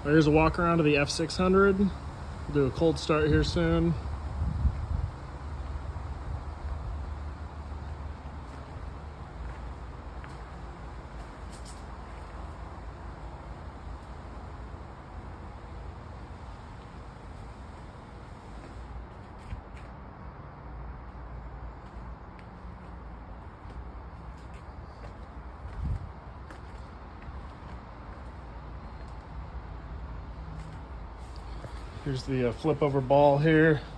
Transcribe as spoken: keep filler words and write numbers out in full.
There's a walk around to the F six hundred. We'll do a cold start here soon. Here's the uh, flip over ball here.